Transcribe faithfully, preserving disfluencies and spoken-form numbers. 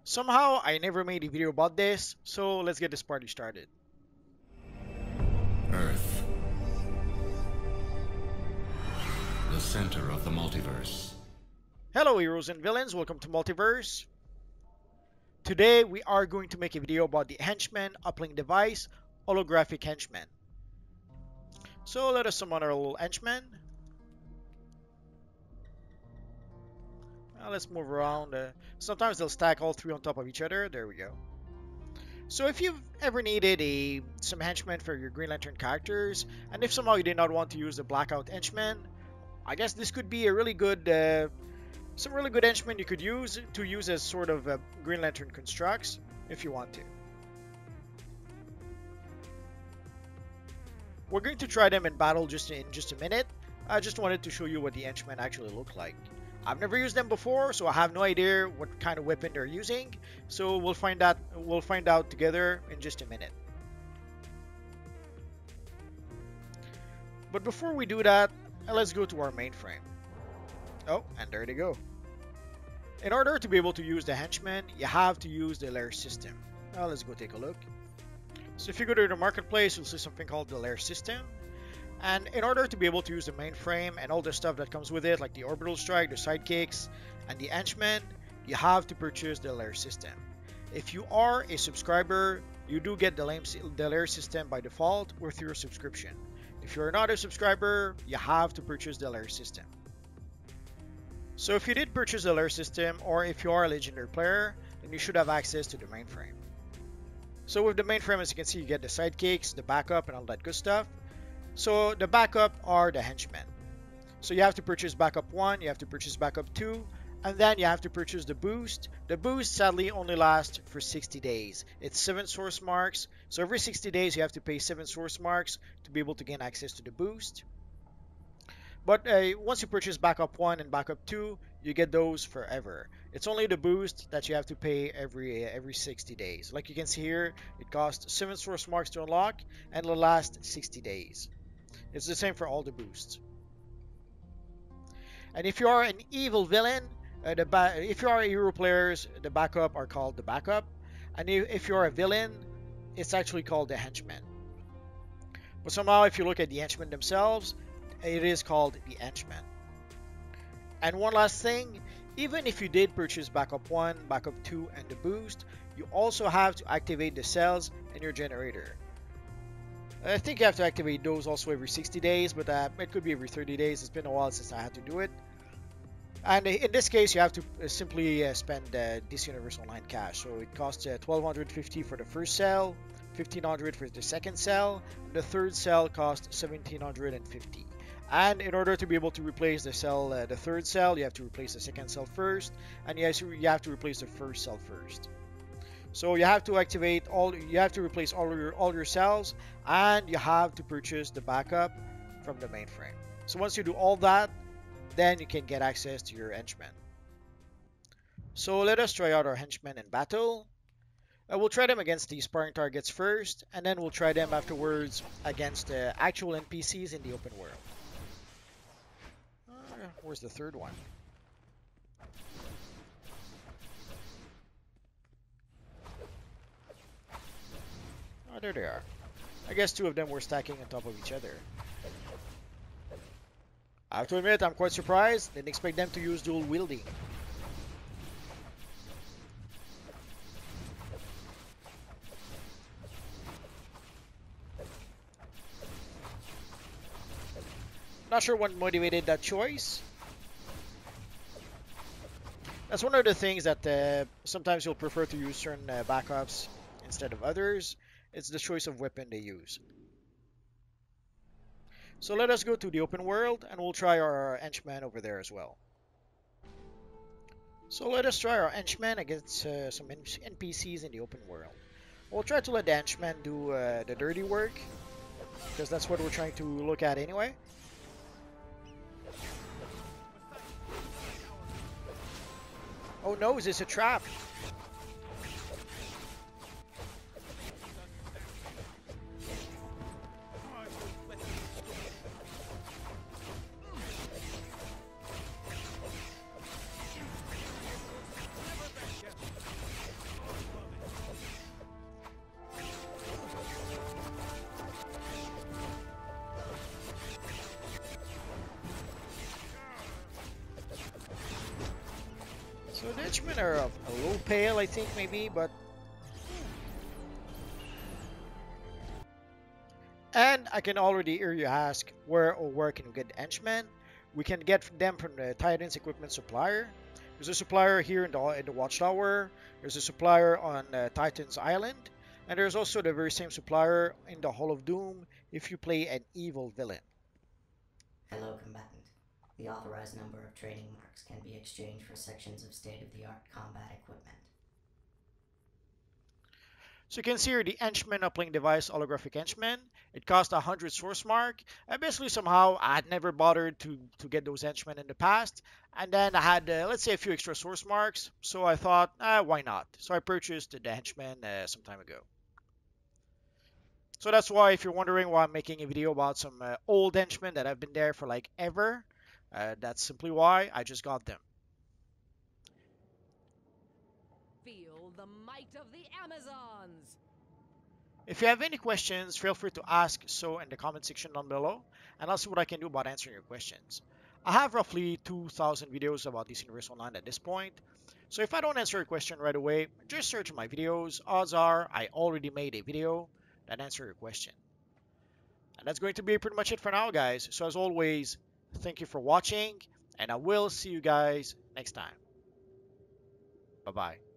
Somehow, I never made a video about this, so let's get this party started. Earth. The center of the multiverse. Hello heroes and villains, welcome to Multiverse. Today we are going to make a video about the Henchman Uplink Device Holographic Henchman. So let us summon our little Henchman. Uh, let's move around. Uh, sometimes they'll stack all three on top of each other. There we go. So if you've ever needed a some henchmen for your Green Lantern characters, and if somehow you did not want to use the Blackout Henchman, I guess this could be a really good, uh, some really good henchmen you could use to use as sort of uh, Green Lantern constructs if you want to. We're going to try them in battle just in just a minute. I just wanted to show you what the henchmen actually look like. I've never used them before, so I have no idea what kind of weapon they're using. So we'll find out we'll find out together in just a minute. But before we do that, let's go to our mainframe. Oh, and there they go. In order to be able to use the henchmen, you have to use the layer system. Now let's go take a look. So if you go to the marketplace, you'll see something called the layer system. And in order to be able to use the mainframe and all the stuff that comes with it, like the orbital strike, the sidekicks, and the henchmen, you have to purchase the layer system. If you are a subscriber, you do get the layer system by default with your subscription. If you're not a subscriber, you have to purchase the layer system. So if you did purchase the layer system, or if you are a legendary player, then you should have access to the mainframe. So with the mainframe, as you can see, you get the sidekicks, the backup, and all that good stuff. So the backup are the henchmen. So you have to purchase backup one, you have to purchase backup two, and then you have to purchase the boost. The boost sadly only lasts for sixty days. It's seven source marks. So every sixty days you have to pay seven source marks to be able to gain access to the boost. But uh, once you purchase backup one and backup two, you get those forever. It's only the boost that you have to pay every uh, every sixty days. Like you can see here, it costs seven source marks to unlock and it'll last sixty days. It's the same for all the boosts. And if you are an evil villain, uh, the ba if you are hero players, the backup are called the backup. And if you are a villain, it's actually called the henchman. But somehow if you look at the henchmen themselves, it is called the henchman. And one last thing, even if you did purchase backup one, backup two, and the boost, you also have to activate the cells in your generator. I think you have to activate those also every sixty days, but uh, it could be every thirty days. It's been a while since I had to do it. And in this case, you have to uh, simply uh, spend uh, this Universe Online cash. So it costs uh, twelve fifty for the first cell, fifteen hundred for the second cell, and the third cell costs seventeen fifty. And in order to be able to replace the cell, uh, the third cell, you have to replace the second cell first, and you have to replace the first cell first. So you have to activate all, you have to replace all your all your cells, and you have to purchase the backup from the mainframe. So once you do all that, then you can get access to your henchmen. So let us try out our henchmen in battle. Uh, we'll try them against the sparring targets first, and then we'll try them afterwards against uh, actual N P Cs in the open world. Uh, where's the third one? Oh, there they are. I guess two of them were stacking on top of each other. I have to admit, I'm quite surprised. Didn't expect them to use dual wielding. Not sure what motivated that choice. That's one of the things that uh, sometimes you'll prefer to use certain uh, backups instead of others. It's the choice of weapon they use. So let us go to the open world and we'll try our henchman over there as well. So let us try our henchman against uh, some N P Cs in the open world. We'll try to let the henchman do uh, the dirty work, because that's what we're trying to look at anyway. Oh no, is this a trap? Henchmen are of a little pale, I think, maybe, but... And I can already hear you ask, where or where can we get the henchmen? We can get them from the Titan's equipment supplier. There's a supplier here in the, in the Watchtower. There's a supplier on uh, Titan's Island. And there's also the very same supplier in the Hall of Doom if you play an evil villain. Hello, combatant. The authorized number of training marks can be exchanged for sections of state-of-the-art combat equipment. So you can see here the Henchman uplink device holographic Henchman. It cost one hundred source mark. And basically somehow I had never bothered to, to get those henchmen in the past. And then I had, uh, let's say, a few extra source marks. So I thought, ah, why not? So I purchased the Henchman uh, some time ago. So that's why if you're wondering why I'm making a video about some uh, old henchmen that have been there for like ever, uh, that's simply why I just got them. Feel the might of the Amazons. If you have any questions, feel free to ask so in the comment section down below, and I'll see what I can do about answering your questions. I have roughly two thousand videos about this Universe Online at this point, so if I don't answer your question right away, just search my videos. Odds are I already made a video that answers your question. And that's going to be pretty much it for now, guys. So as always, thank you for watching, and I will see you guys next time. Bye-bye.